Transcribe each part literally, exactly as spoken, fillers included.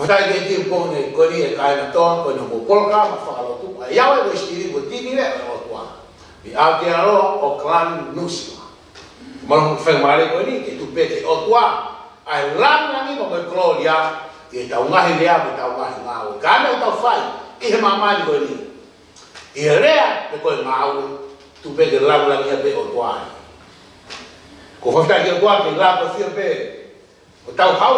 Fatai ke ti po ne ko ni e kai na ton ko no po ka ma fa lo tu. Ai ya we stiri ko ti ni le o tua. Bi a ke ro o clan nusi. Mo fe male ko ni ke tu pe ke o tua. Ai lam na ni mo ko gloria ke ta unga hi le a ta unga hi nga o. Ka me ta fai i he mama ni ko ni. I rea pe ko nga o tu pe ke lam la ni pe o tua. Ko fa ke tua ke la ko fi pe. O tau hau.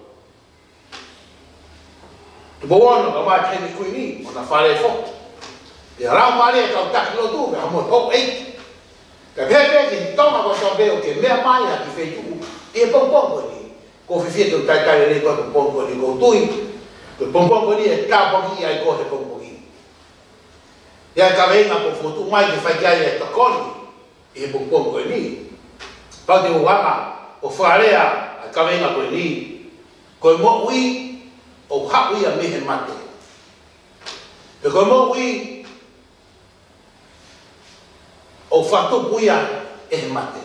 Tu bawa no kama teni ko ni, ona fale fo. Ya ra male ka ta lo tu, ka mo top eight. Ka pe pe ki toma ko to be o ke me mai ha ki fe tu. E pom pom ko ni. Ko fi fi tu ta ta le ko pom ko ni ko tu. Ko pom pom ko ni e ka po ki ai ko he pom ko ni. Ya ka venga ko foto mai ki fa ki ai ta ko ni. E pom pom ko ni. Pa de o wama o farea ka venga ko ni. Ko mo ui o haui a mehe mate. Pe koe mo ui o whatu puia e he mate.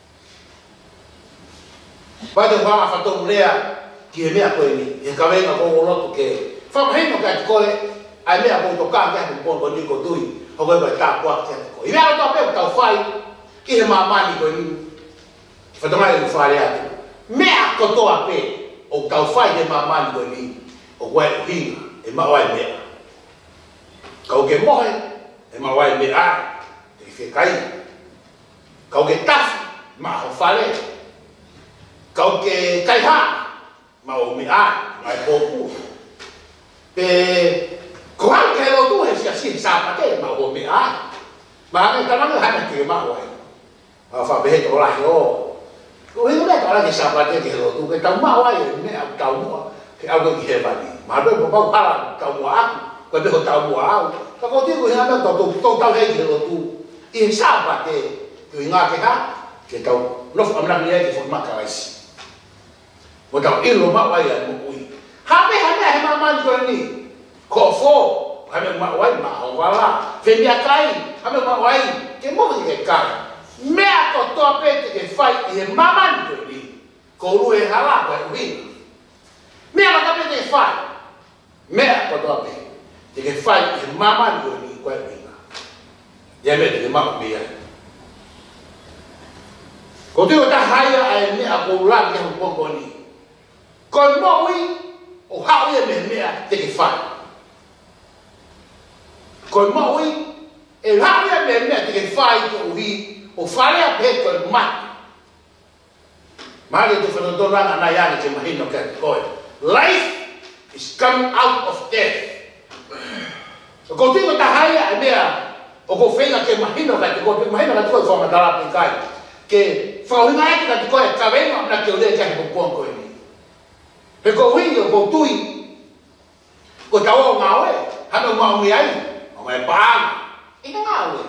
Pate whanga whatu mrea ki he mea koe ni. E ka wenga ko o lotu ke. Whamahino ka te koe ai mea ko to ka ke he pongo ni ko tui. Ho koe koe tā puak te koe. I mea o tau peo tau whai ki he mamani koe ni. Whatungai u whare atu. Mea kotoa pe o tau whai he mamani koe ni. O wai o hinga, e mawai mea. Kau ke mohe, e mawai mea, te whi kai. Kau ke tafi, ma ho whare. Kau ke kai ha, ma o mea, mai pōpū. Pe, ko hau ke lo tu he sia si sāpate, ma o mea. Ma hame tananga hame ke mawai. Ma whabehe to lahi o. Ko hinga mea to lahi sāpate ke lo tu, ke tau mawai, mea tau mua. Ke au ki he mani. Ma be ko pau hala tau mua aku. Ko be ko tau mua au. Ka ko ti ko hina me tau tau tau hei ke lo tu. I sa pa te. Ko inga ke ha. Ke tau nof amna ni ke fo maka isi. Ko tau ilo ma wai a mo ui. Ha me ha me he ma man ko ni. Ko fo. Ha me ma wai ma ho wala. Fe mi akai. Ha me ma wai. Ke mo ke kai. Me ko to pe te ke fai i ma man ko ni. Ko lu e hala ko ui. Mea la kape te whai. Mea ko toa pe. Te ke whai e mama ni o ni koe winga. Ia mea te ke mama mea. Ko te o ta haia a e mea ko ulabi e hupongo ni. Ko mo ui o hao ia me mea te ke whai. Ko mo ui e hao ia me mea te ke whai te uhi o wharea pe koe mati. Mahali te whanodoranga na iane te mahino kia te koe. Life is coming out of death. So ko tingo ta haia e mea o ko whenga ke mahino ka te koe, ke mahino ka te koe whamatara te kai. Ke whauhinga eke ka te koe, ka wenga amna ke o lea kia he kukuan koe ni. He ko wingi o ko tui, ko tau o ngā oe, hana o maungi ai, o mai paanga, ina ngā oe.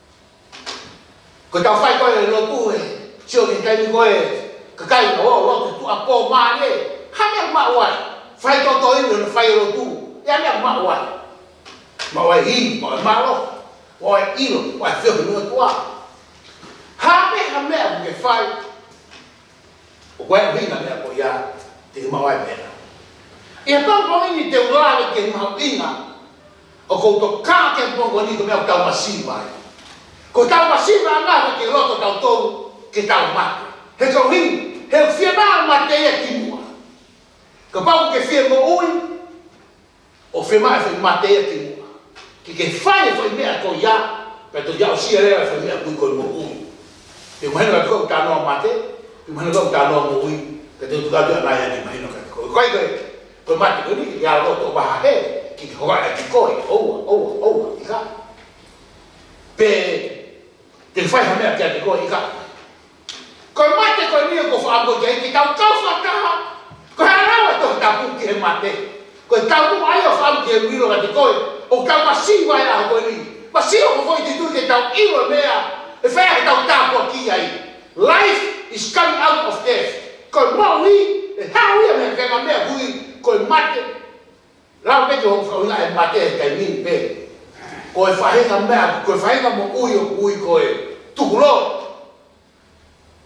Ko tau whai koe e lotu e, sio ki kai ni koe, ka kai o o lotu tu a pō maa le, hame ma wai fai to to i no fai ro tu ya me ma wai ma wai hi ma ma lo wai i lo wai fe no tua ha me ha me ke fai o wai vi na me ko ya te ma wai me e pa po ni te ura ke ma ina o ko to ka ke po ko ni to me o ta ma si mai ko ta ma si ma na ke lo to ta to ke ta ma he ko hi he fi ma ma te e ki ka pau ke fia mo ui o fe mai fe mate e ki mua ki ke whai e whai mea ko ia pe to iau sia rea e whai mea kui koi mo ui pe mahina ka tukau tānoa mate pe mahina ka tānoa mo ui pe te utukatu anai ani mahina ka tukau koi koi koi mate koi ni ki ia roto o baha he ki ke hoa e ki koi oua oua oua i ka pe te whai ha mea kia te koi i ka koi mate koi ni o ko whaango kia ki tau kau whakaha ko harawa to tapu ki he mate ko tapu ai o fam ki wiro ka te koe o ka masi vai a ko ni masi o foi te tu ke tau iro mea e fa tau tapu ki ai life is coming out of death ko mo wi e ha wi me ka me hui ko mate la pe jo fo na e mate ka ni pe ko e fa he ka me ko fa he ka mo ui o ui ko e tu lo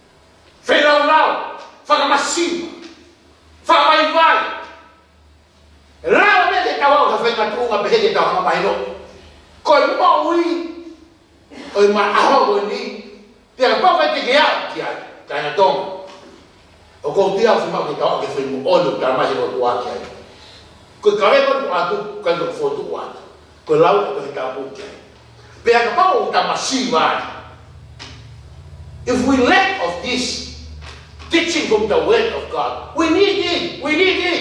fe la la fa ka masi fa vai vai ngatu nga behe ke tau mai no ko mo ui o ma aho ni pia pa vai te ke a ki ai ka na tong o ko tia fu ma ke tau ke foi mo ono ka mai ro tua ki ai ko ka ve ko atu ka ko foto atu ko lau ko ta pu ki ai pia ka pa o ta masiva. If we lack of this teaching from the Word of God, we need it. We need it.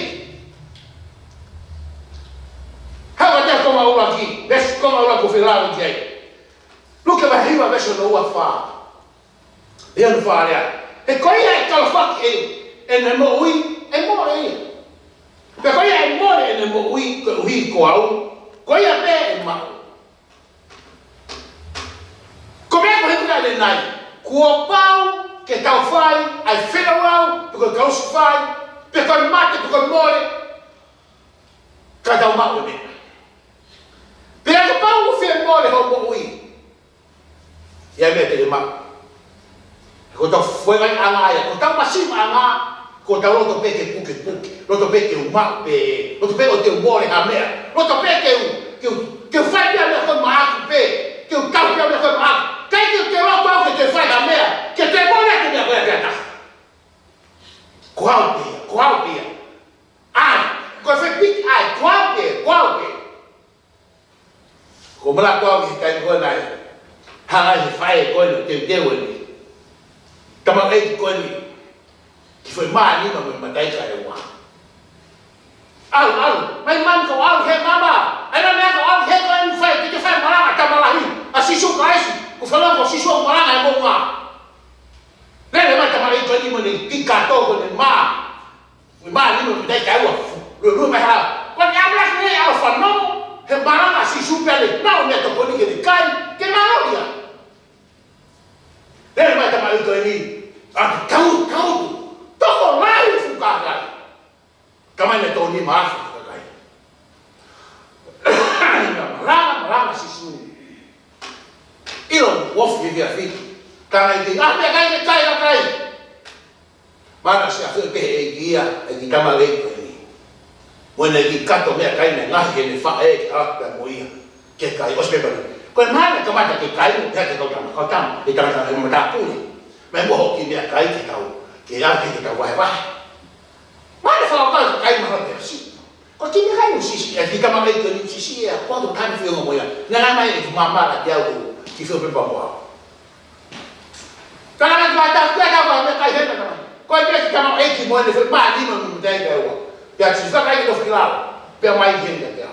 How about that? Come out aquí. Let's come out of the again. Look at my hero. Let's know what far. The other far there. The Korea Kalfak and the Moi and more. The Korea and more and the Moi we go out. Korea there and Mao. Come back to the night. Kua pau ke tau whai, ai whenawau, tuko kausi whai, pe koi mate, pe koi more, ka tau mau e mena. Pe ake pau u whea more hau mo ui. Ia mea te le mau. Ko tau whengai anga aia, ko tau masima anga, ko tau roto pe ke puke puke, roto pe ke umau pe, roto pe o te umore ha mea, roto pe ke u, ke u, ke u whai pia mea koi maaku pe, ke u tau pia mea koi maaku. Kei que te roto au que te fai a mea, que te mole que me apoia pia taha. Qual pia, qual pia. Ai, ko fe pik ai, qual pia, qual pia. Ko mala qual que kai ko nai. Hanga se fai ko no te te woni. Tama ei ko ni. Ki foi ma ni ma me matai ka e wa. Au, au, mai mam ko au he mama. Ai na me ko au he ko ni fai, que te fai mala ka mala hi. Asi su ka isi. O falou com si sua morada é boa. Lembra mais também que ele me que catou com ele má. O má ele me dá caiu. O lu me ha. Quando eu lá que eu falo não, reparando se super ele não me tocou nem que ele cai, que não ia. Lembra mais também que ele ah cau cau. Tocou lá e ficou cara. Também me tô nem mais cai. Lá, lá se su. Ilo wof ye via fi kana i ah me kai me kai la kai mana se afi pe e gia e ki kama le ko ni wona ki kato me kai me ngahi ne fa e ka ka moia ke kai os pe ba ko mana ka mata ke kai me ke ko kama ko tam e ka ka me ta pu me mo ho ki me kai ke tau ke a ke ka wa ba mana fa ka kai ma ha si ko ti me kai si si e ki kama le ko ni si si e quando kan fi mo moia na mai e mama la dia ko ki fio pe papa. Kana na bata kia ka ba me kai hena kana. Ko pe ki kama e ki mo ne fe ma ni mo me dai ga wa. Ya si sa kai do fila. Pe mai hena ya.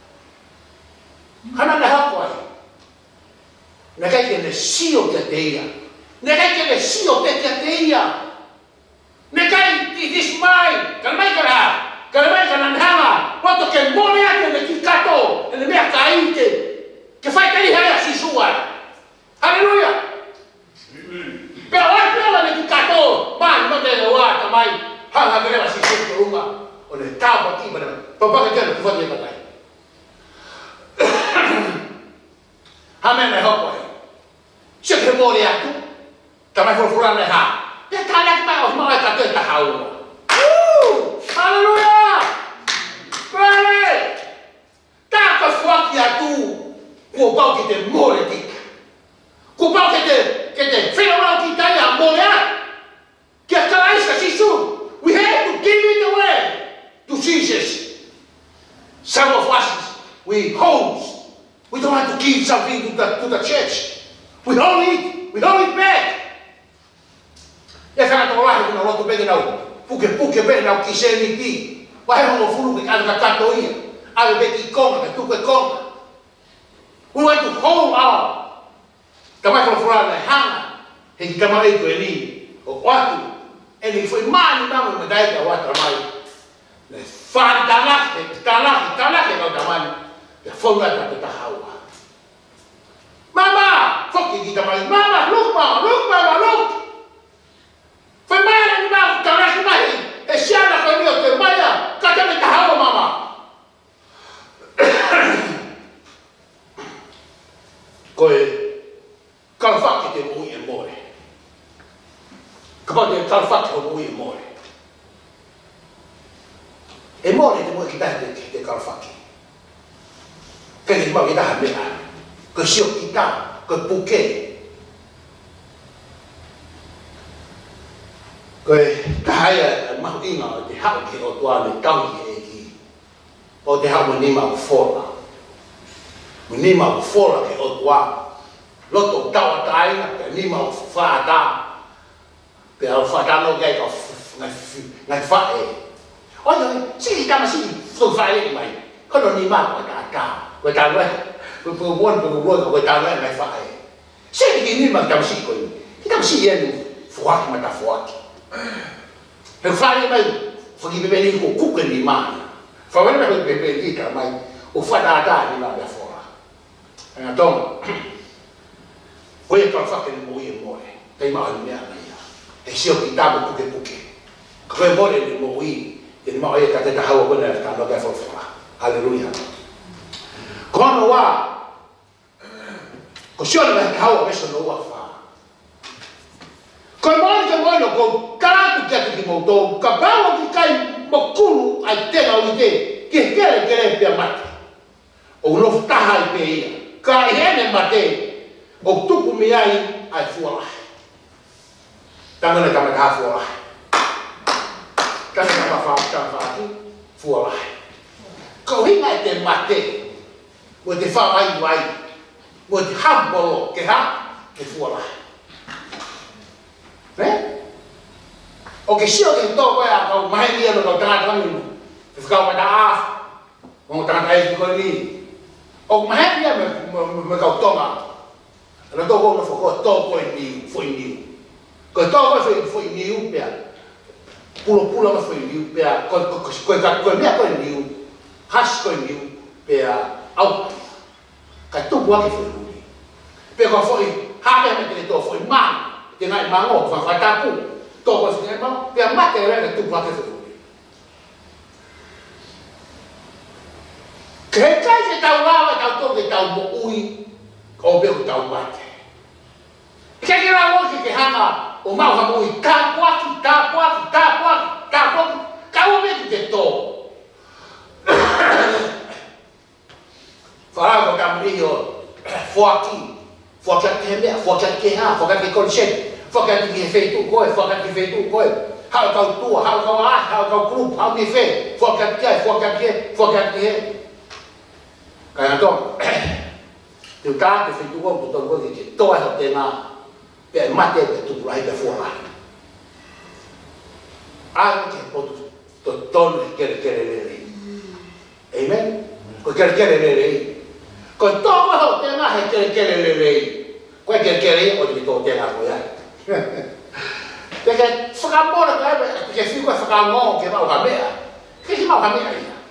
Kana na ha ko ai. Na kai ke ne sio ke teia. Ne kai ke ne sio pe ke teia. Ne kai ti dis mai. Kana mai kana. Kana mai kana hanga. Quanto che mo ne ha ne ki kato. Ne me kai ke. Que fai que ele é assim sua. Aleluia. Pela hora que ela me catou, mas não tem nada também. Hanga que ela se sente uma. Olha, tá aqui, mas papai que quer que vou levar aí. Amém, meu pai. Se que morre aqui, também vou furar na ha. E cara que vai os mal é que tá haua. Aleluia. Glória. Tá com foco a tu. O pau que te more dica. O pau que te que te fez mal que tá a morar. Que a cara isso assim su. We have to give it away to Jesus. Some of us we hold. We don't have to give something to the to the church. We hold it. We hold it back. E fa to lá no outro bem não. Porque porque bem não que se ni ti. Vai no fulu que cada catoia. A be que coma que tu que coma. We want to hold on. Kamai for fora na hanga. He kamai ko ni o watu. Ele foi mani mama me dai ka watu mai. Ne fa dala, dala, dala ke ka kamai. Ya fora ka ta hawa. Mama, foki ki kamai. Mama, look mama, look mama, look. Foi mani mama, dala ke mai. E siana ko ni o te maya, ka ta ta hawa mama. Koe kalfaki te mui e more. Kapau te kalfaki o mui e more. E more te mui ki tahe te kalfaki. mau kita hamil ke siok kita ke puke ke kaya mau ingat di hak ke otua ni tau ki eki o te hak meni mau fola meni mau fola ke otua loto tau tai na ke ni mau fa ta pe al fa ta no ke ko ngai ngai fa e o yo si ka ma si so fa e mai ko no ni ma ko ta ta ko ta le ko ko won ko won ko ta le ngai fa e si ki ni ma ka si ko ni ka si ye ni fuak ma ta fuak per fare mai fa ki bebe ni ko ku ke ni ma fa wena ko bebe ki ka mai o fa da ta ni ma da fora ana tom ko ye ka fa ke ni mo ye mo e kai ma ni ya e sio ki ta ko ke puke ko e mo ni mo wi e ma ye ka te ta hawa ko na ka no ka fo fora haleluya kono wa ko sio na ka hawa meso no wa fa ko mo ni ko no ko kara ku ke ki mo to ka ba wa ki kai mo kulu ai te na wi te ke kere kere pe mate o no ta hai pe ia ka hene mate o tupu mi ai ai fuala tangana kama ka fuala tangana kama fa ka fa ki fuala ko hinga te mate mo te fa ai vai mo te hambolo ke ha ke fuala né o que se alguém toca é o mais dia do contrato também ficar uma da um contrato aí ficou ali o mais dia me me me toma ela tocou no foco tocou em mim foi mim quando tocou foi foi mim pé pulo pulo mas foi mim pé quando quando quando me foi mim has foi mim pé ao que tu boa que foi mim pé quando foi ha me que tu foi mal tem aí mal vai vai tá pu tocou assim mal pé mate era que tu boa que foi que cai que tá lá tá todo que tá o ui o beu tá o mate que que lá hoje que hanga o mal ha ui tá quatro tá quatro tá quatro tá quatro tá o beu que to falava com a mulher foque foque que é foque que é foque que conchete foque que feito coi foque que feito coi how ka tua how ka ah how ka grupo how me fe foque que é foque que foque que é cái đó từ cá từ phía trung quốc của tôi có gì chỉ tôi học tên là về mặt tiền để tụt lại về phù lại ai cũng chỉ có tụt tôn cái cái cái này amen có cái cái này này còn tôi có học tên là hay cái cái này này quay cái cái này ở chỗ tôi tên là gì vậy cái cái phật giáo là cái cái phim của phật giáo ngon cái bảo hàm mẹ cái cái bảo hàm mẹ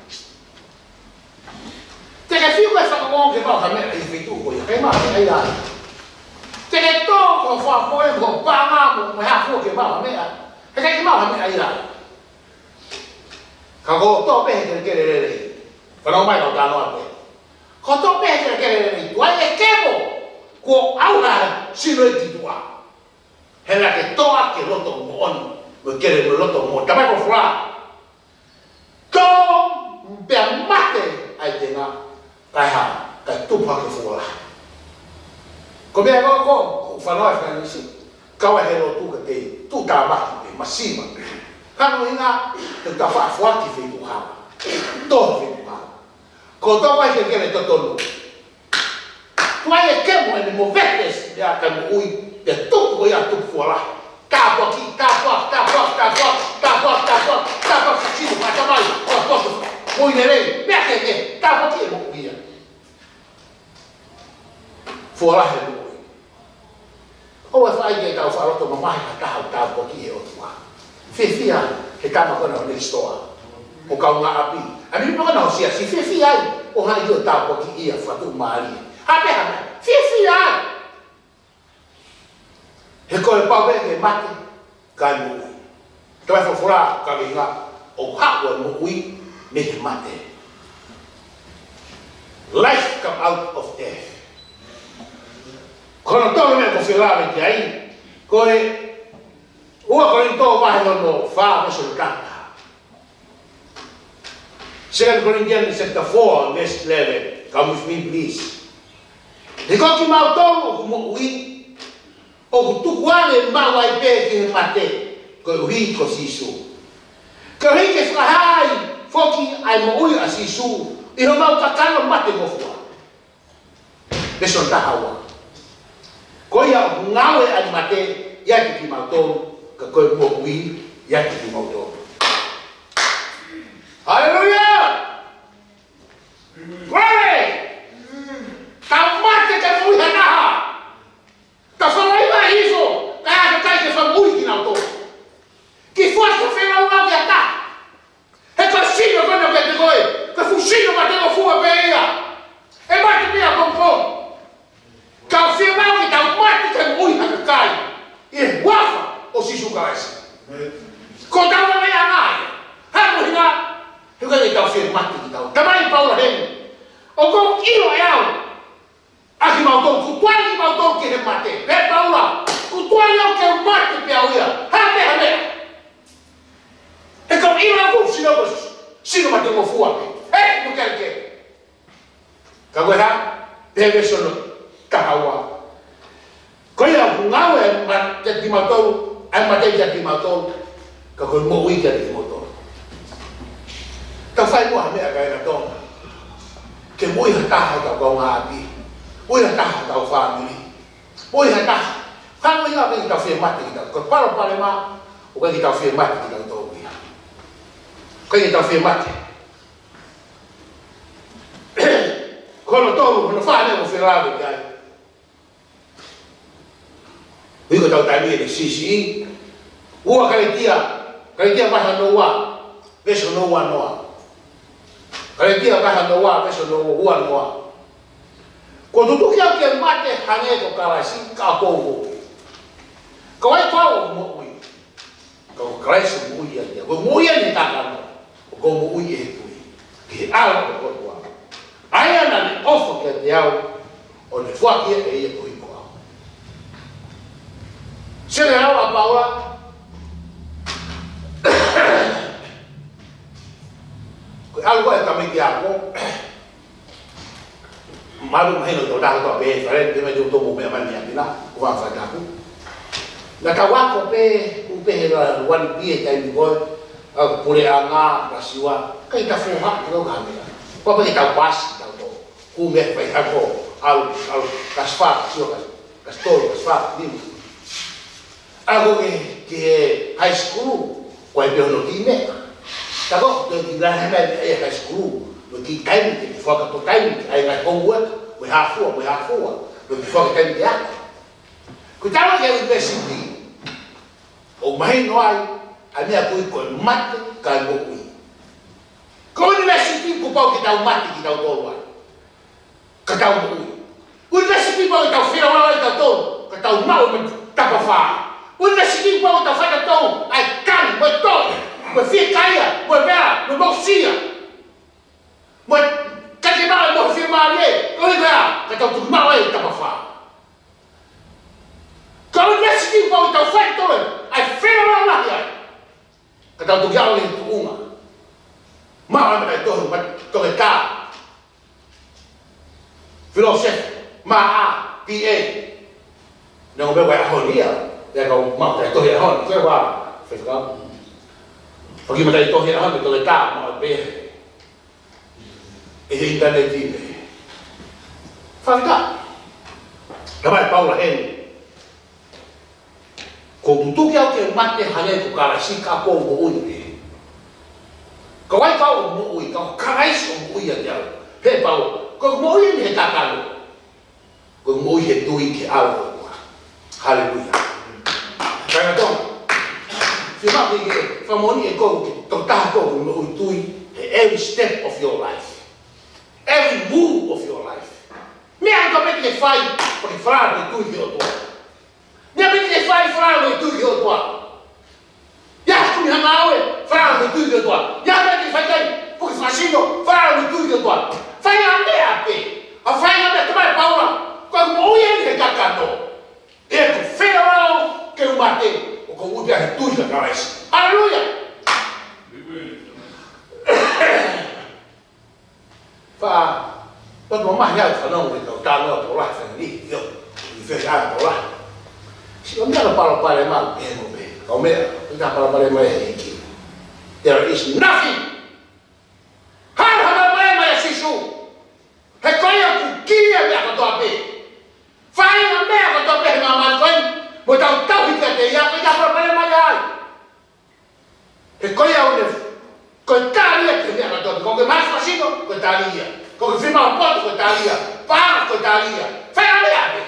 这个 feel 嘅發光嘅包係咩？你飛到過呀？起碼係呀。這個多個發光嘅個巴啱冇係黑嘅包係咩啊？係嘅包係咩呀？佢個多咩嘅嘅嚟嚟，佢攞咪攞單攞嘅。佢多咩嘅嘅嚟嚟，我係嘅冇，個拗下先嚟記住啊。係啦，嘅多嘅攞到冇安，會嘅嚟攞到冇，但係個 fla， 多唔變乜嘅係點啊？cái hàng cái tu hoa cái phù la, có biết có có phần nói cái gì, câu hay là tu cái gì, tu ta bắt cái mà xí mà, hắn nói nga, từ ta phát phát thì phải tu hàng, to phải tu hàng, còn tao quay cái cái này tao tao luôn, quay cái cái mà mình một vết đấy, ya cái mũi, để tu cái ya tu phù la, ta qua kia, ta qua, ta qua, ta qua, ta qua, ta qua, ta qua cái gì mà tao nói, qua qua mũi này này, biết cái gì, ta qua kia một cái gì phù la hệ lụi, ôi phải cái tàu phá lót mà mai cả tàu tàu có kia ở ngoài, phía phía cái cam mà con nào next door, một cầu ngã api, anh biết nó nào xia xia phía phía ai, ô hai giờ tàu có kia phá tụ mari, hai bé hai phía phía ai, cái coi bao bé cái mắt cái mũi, cái phải phù la cái gì ngã, ô hắc quần mũi nên mắt đấy, life come out of death. Kono to me ko fila me ai ko e o ko to va no no fa me sul kanta Second Corinthians chapter four verse eleven Come with me, please. He ko ki mau tong o mo ui. O tu kuale mau ai pe ki mate. Ko ui ko sisu. Ko ri ke frahai foki ai mo ui a sisu. I ho mau kakalo mate mo fua. Beso ta hawa. Ko ia ngawe ai mate ia ki mau tong ka ko mo ui ia ki mau tong. Hallelujah! Glory! Kau mate ka mui hanaha. Ka whanai mai hifo. Ka haka kai ke whamui ki nau tō. Ki whai ka whenau ngau ki ata. He ka sino kono ke te koe. Ka fusino ma te o fua pe ia. E mai te pia pompom. Ka whenau ki tau mate ka mui haka kai. I wafa o sisu kaisi. Ko tau na mea ngai. Hamu hina. Huwag ikaw siya mati kita. Kamay Paula hen. O kung ilo ayaw. Aki mautong kutuan ki mautong ki mati. Pe Paula. Kutuan yaw ke mati pe auya. Hame hame. E kung ilo ako sino ko sino mati mo fuwa. Eh mo kelke. Kagoy ha. Debe sono kahawa. Kaya kung ngawe mati di mautong ay mati di mautong kagoy mo uwi ka di mautong. Tau whai mua mea kai na tonga. Ke mui ha taha tau kau ngā api. Mui ha taha tau whamiri. Mui ha taha. Whanui ngā kai tau whia mati ki tau. Ko paro pare mā. O kai tau whia mati ki tau tau kia. Kai tau whia mati. Kono tōru, kono whāne mo whirawe kai. Ui ko tau taimie ni sisi. Ua kai tia. Kai tia maha no wā. Veso no wā noa. Kaya dia kaha no wa peso no wa no wa. Ko tutu kia ke mate hane ko karasi ka ko ko. Ko ai ko mo ui. Ko karasi mo ui dia. Ko mo ui ni ta ka. Ko mo ui e ui. Ki ala ko ko. Ai ana ni ofo ke dia o le fua ki e e ui ko. Se le ala Paula. Algo é também que algo malu mai no toda to be fare de me do to mo me mania bila o va fa taku na kawa ko pe u pe la wan pi e tai boy a pure anga rasiwa kai ta fu ha no ga me ko pe ta pas ta to ku me pe ha ko al al kasfa sio kas kastol kasfa dim algo que que high school ko e pe no time. Tako, to ki la hana e high school, no ki time te foka to time, ai na homework, we have four, we have four, no ki foka time ya. Ku tawa ke university. O mai no ai, a mia ku ko mat ka mo ku. Ko university ku pau ki tau mat ki tau tolwa. Ka tau mo. University pau tau fira wala tau tol, ka tau mau me tapa fa. University pau tau fa tau, ai kan mo tol. Mo fia kaya, mo bea, mo mosia. Mo kake mai mo fia male, ko bea, ka tau tu mau ai tapa fa. Ka university pau tau fa tol, ai fira wala ya. Ka tau tu gao le tu uma. Ma ai to ma to ka. Philosophy, ma a, P A. Não be wa honia, ya ka ma ta to ya hon, ko wa, fa ka. Pagi mata itu hira han betul tak mau be. Eh internet ini. Falta. Kamai Paula hen. Ko tutu kia ke mate hane ko kara si ka ko mo ui. Ko ai ka mo ui ka kai so mo ui ya. He Paula, ko mo ui ni ta ka. Ko mo ui he tui ke au. Haleluya. Kaya to. Fima que famoni e ko to ta ko no tui every step of your life, every move of your life. Me anche per che fai per fare tu io tua. Me per che fai fare tu io tua. Ya tu mi hamawe fare tu io tua. Ya per che fai dai pu facendo fare tu io tua. Fai a me a pe. A fai a me come Paula. Con mo io che cacando. E che ferro che un batte. Con un piano tutto la cabeza. Aleluya. Fa But mama ya fa no ke ta no to la fa ni yo. Ni fe ya to la. Si o me la para para ma e mo be. O me ta para para ma e ki. There is nothing. Har ha ma ma ya sisu. He ko ya ku ki ya ya ko to be. Fa ya me ko to be ma ma ko. Mo ta ta hi ka te ya ko ya para para ma ya. He ko ya o ne ko ta ria ke ya ko to ko ke ma fa sino ko ta ria. Ko ke firma o poto ko ta ria. Pa ko ta ria. Fa ya me ya be.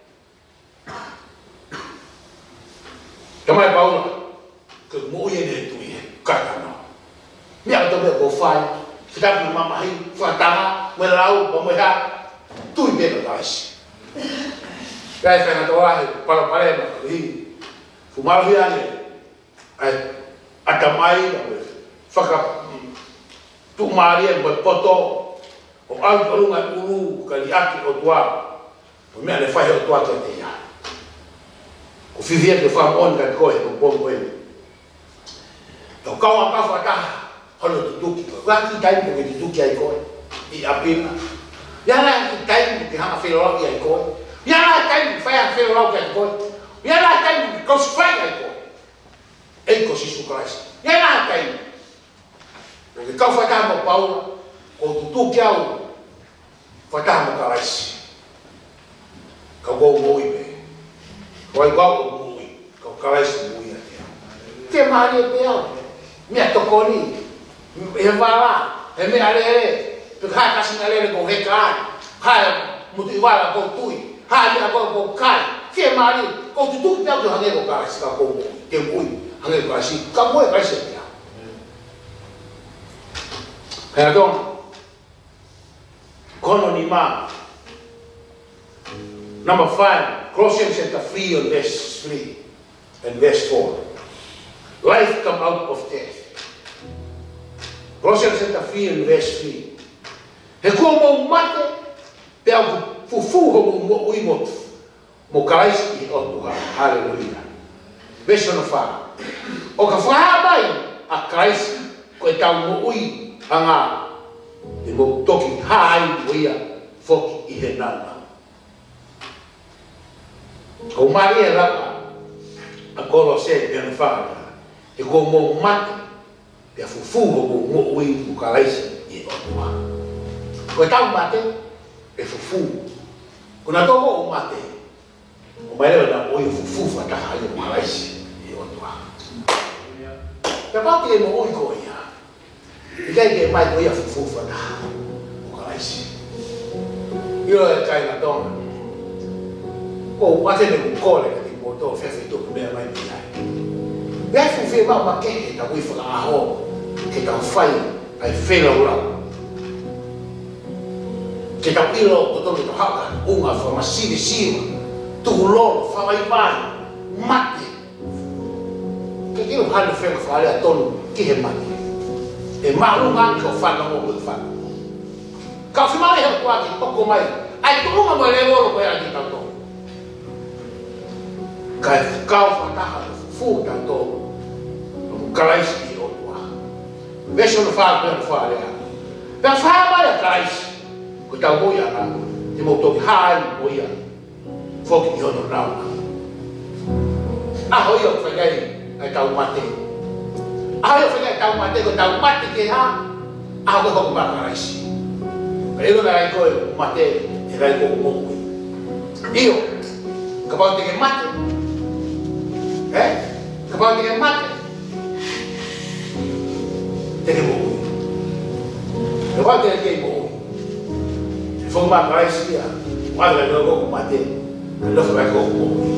Kamai Paula, ke mo ye ne tu ye kata no. Mi a to be ko fai, kita mi mama hi, fa tama, mo lau, mo mo ha, tu be ko tais. Kai fa na to wa para para ma hi. Fu ma hi ane. Ai atamai na mo. Faka tu maria mo poto. O al olunga ulu kali aki o tua. O me ale fa o tua ke te ya. O fivia ke fa on ka ko e ko ko e. To ka wa ka fa ta holo tu tuki. Wa ki tai mo ke tuki ai ko. I apina. Ya la ki tai mo ke ha fa lo ai ko. Ya la tai mo fa ya fa lo ai ko. Ya la tai mo ko fa ai ko. E ko si su Christ. Ya la tai. Porque ka fa ta mo Paulo ko tu tuki au. Fa ta mo Christ. Ka go mo i be. Ko igual o mui, ko Christ mui ate. Te mari pe au. Me atokoni. E vala, e me ale. Pe ka ka sin ale ko heka. Ha mutu vala ko tui. Ha ni ko ko kai. Te mari ko tu tu pe au hange ko Christ ka ko mui. Te mui, hange ko Christ. Ka mo e Christ pe au. Kaya dong. Kono ni ma. Number five, Colossians chapter three and verse three and verse four. Life come out of death. Colossians chapter three and verse three. He ko mo mate pe au fufu ho mo ui mo mo Christ i o tuha. Hallelujah. Verse number five. O ka whahabai a Christ ko e tau mo ui anga e mo toki hai uia foki i he nana. Ko Maria rapa a Colossae pe na fala e ko mo mate pe fufu mo mo ui mo Christ i o tuha. Ko tau mate e fufu ko na to mo mate o mai na ui fufu fa ta hai mo Christ i o tuha. Pe pa ke mo ui ko ia i kai ke mai ko ia fufu fa ta mo Christ io e kai na dona. Ko wate ne ko le ke mo to fe fe to me mai ni ai. Be fu fe ma ma ke ta wi fa a ho ke ta fai ai fe la ura. Ke ta pilo ko to to ha unga fa ma si si tu lo fa mai mai mate. Ke ke ha le fe fa le ton ke he mate. E ma unga ko fa no mo fa. Ka fi mai he kwa ki to ko mai. Ai tu unga mo le lo ko ya ki ta to. Kai kau fataha fu tanto Christ i o tua. Verso no fa per fare. Per fare la Christ. Ko ta mo ya na. Ti mo to hai mo ya. Fo ki yo no na. Ah ho yo fa gai ai ta mate. Ah yo fa gai ta mate ko ta mate ke ha. Ah ko ko ba Christ. Pero na ai ko mate e gai ko mo. Io kapag tingin mate. Eh? Kapag tingin mate, tingin mo uwi. Kapag tingin mo uwi, ifong makaray siya, wala na ako kumate, kalo ka ko uwi.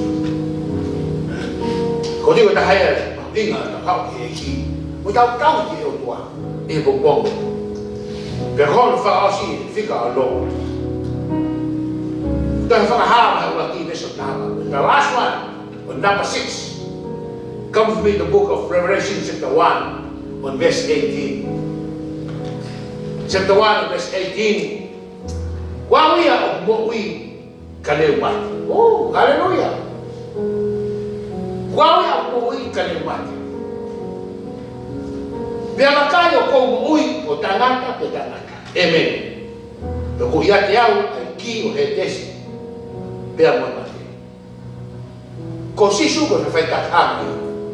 Kung di ko tahaya, hindi nga nakao kiyeki, mutaw-taw kiyo tuwa, ibubong. Pero kung nafaka siya, fika alo. Dahil fakahama ang lakibis at nama. The last one, on number six, come with me the book of Revelation chapter one on verse eighteen. Chapter one on verse eighteen. Wawiya o muwi kalimat. Oh, hallelujah. Wawiya o muwi kalimat. Biar kayo kung muwi o tangata o tangata. Amen. e ko ia te au ai ki o he tesi pea mo mate ko sisu ko fai ta ami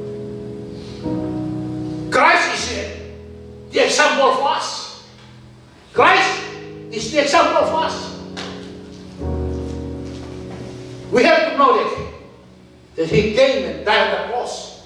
Christ is the example for us. Christ is the example for us. We have to know that that he came and died on the cross.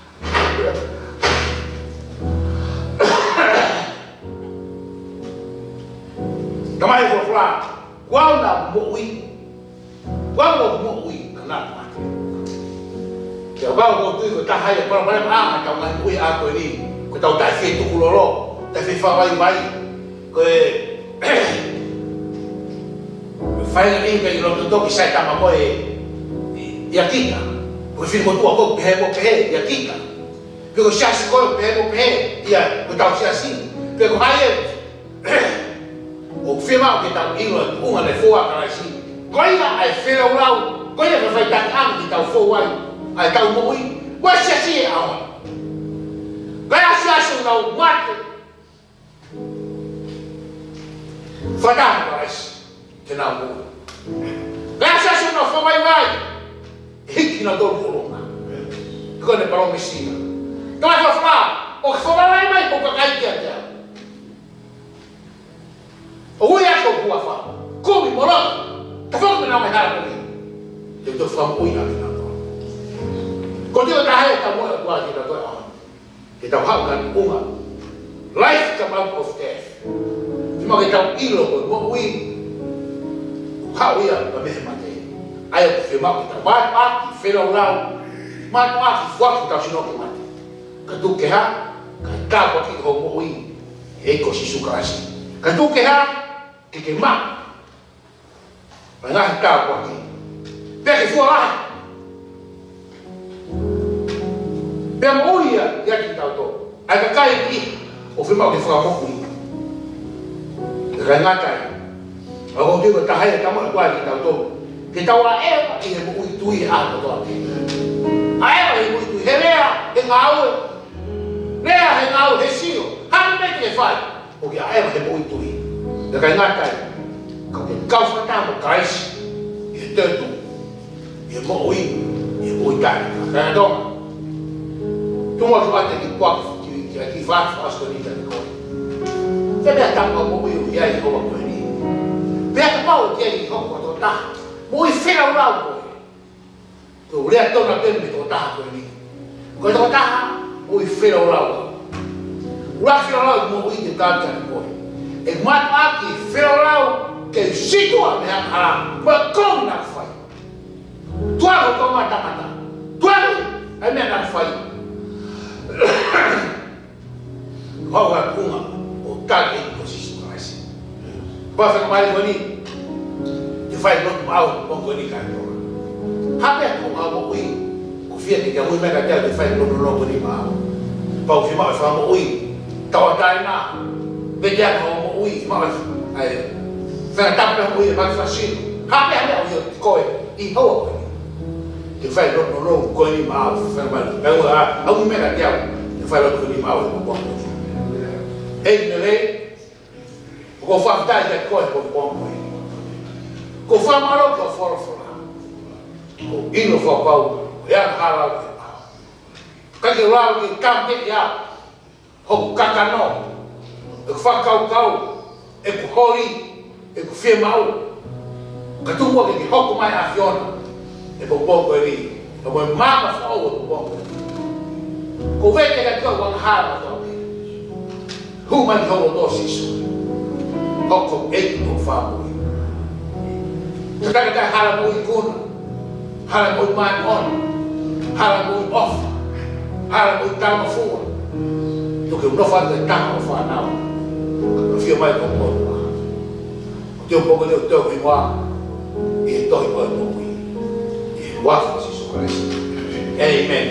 Kamai ko fla, wao na mo'i, wao mo'i kana mate. Ke wao ko tu ko tahai para para ma ka ngai ui a ko ni, ko tau tai fe tu kuloro, tai fe fa vai vai. Ko fai ni ke lo to ki sai ta ma ko e ya kita. Ko fi mo tu ko pe mo pe ya kita. Pe ko sia si ko pe mo pe ya ko tau sia si. Pe ko hai o firma o que está indo uma de foa para si coisa ai fera o lau coisa que vai dar am que tá o foa ai tá o moi vai se assim a vai achar o lau mate fadan para si que não vou vai achar o lau foa vai vai hiki na dor por uma quando é para o messia então vai falar o foa vai vai por cai que até o ia ko bua fa ko mi mora ta fa me na me ha ko ni te to fa mo ina na to ko te ta ha ta mo ko ni na to a ke ta ha kan uma life come out of death ti mo ke ta ilo ko mo wi ha wi a me ma te ai ko fe ma ta ba pa ki fe lo la ma pa ki fo ki ta sino ko ma ka tu ke ha ka ta ko ki ho mo wi e ko si su kasi ka tu ke ha que queimar. Vai lá arrancar por aqui. Pega e for lá. Pega a unha e aqui está o topo. Aí que cai aqui. O filho que foi a mão comigo. Vai lá cai. Agora eu digo, está aí, está muito quase está o topo. Que está lá ela e é muito tui a água aqui. A ela é muito tui. Relea, engau. Lea, engau, resio. Rápido que faz. Porque a ela é muito tui. Dakai ngatai, kau ke kau fata mo Christ, e tetu, e mo ui, e mo itai, kaya dong. Tumo tu ate ki kuak, ki ki fat fas ko ni tan ko. Te be ta mo mo ui ia i ho ko ni. Be ta pau ke i ho ko to ta. Mo i fera ura ko. Tu le to na ten me to ta ko ni. Ko to ta, mo i fera ura ko. Ura fera ura mo ui te ta tan ko. E mat aki fero lau ke situa me hara ma kom na fai tua ko ma ta mata tua ai me na fai ho wa kuma o ta ke ko si su kasi ba fa ma ni ni te fai no mau ko ko ni ka to ha pe ko ma mo ui ko fia ke mo me ka te fai no no ko ni ma pa o fi ma fa mo ui ta wa dai na vediamo mo ui ma ai fa tappa mo ui ma fa sì ha pe ha io coi i ho ti fai no no ko ni ma fa ma e ora a un me la dia ti fai lo ko ni ma o mo e ne ko fa ta ja ko ko mo ko fa ma lo ko for for ko ino fa pa ya hala ka ke wa ki kam te ya ho kakano e fa kau kau e ku hori e ku fie mau ka tu mo ke hoko mai a fiona e po po ko ri e mo mama fa o po ko ve ke ka ko wan ha to hu man ho do sisu hoko e ko fa mo ka ka ka hala mo i kun hala mo mai on hala mo off hala mo ta mo fu to ke no fa de ta mo fa na fio mai ko mo o teu pouco de teu igual e to igual mo e wa si su Cristo amen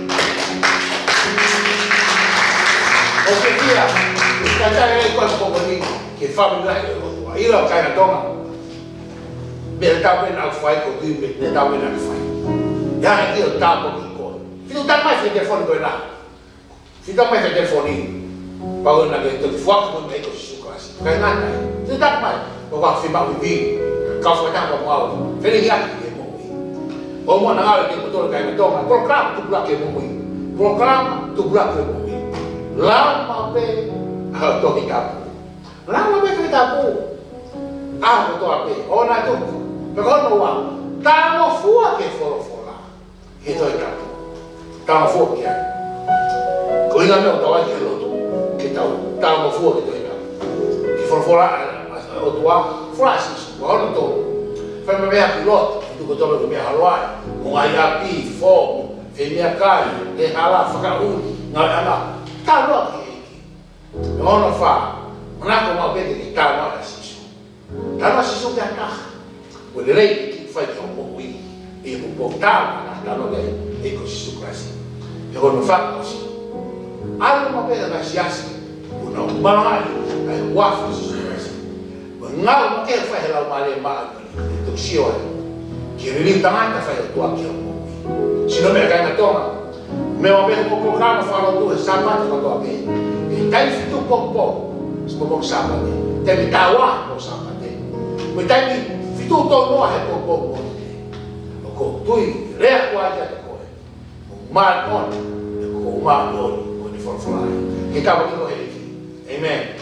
o que dia está aí com o pouco de que família o aí lá cai na toma me tá bem na fai com tu me tá bem na fai já aqui eu tá pouco com filho tá mais telefone com lá filho tá mais telefone para na que tu foca com me com su Cristo cai nada tu tá mais o ka fi ba vi ka fa ta ko wa fe ni ya ki mo wi o mo na ga ke ko ka to ma program tu bla ke mo wi program tu bla ke mo wi la ma pe ha to ki ka la ma pe ke ta pu a ko to a pe o na tu pe ko no wa ta mo fu ke fo fo la ke to ka ta mo fu ke ko ina me o ta wa ke lo ke ta ta mo fu ke to ka ki fo fo la o tua frases o no to fa me a pilot tu ko to me a loa o ai a pi fo fe me a kai e hala fa ka u na ana ta lo ki no no fa na ko ma be ki ta ma asisu ta ma asisu ka ta o le rei ki fa ki mo wi e mo po ta na ta lo le e ko si su krasi e ko no fa ko si algo ma be na siasi una umana ai wa fa si ngau ma ke fa hela male ma to sio ki ri tanga fa to aki mo sino me ga na toma me o me ko programa fa lo tu sabato ko to be e tai fitu po po smo mo sabato te mi tawa mo sabato mo tai fitu to no ha po po mo ko tu re ko aja ko ma on ko ma no ko di for fly ke ka ba ko he amen.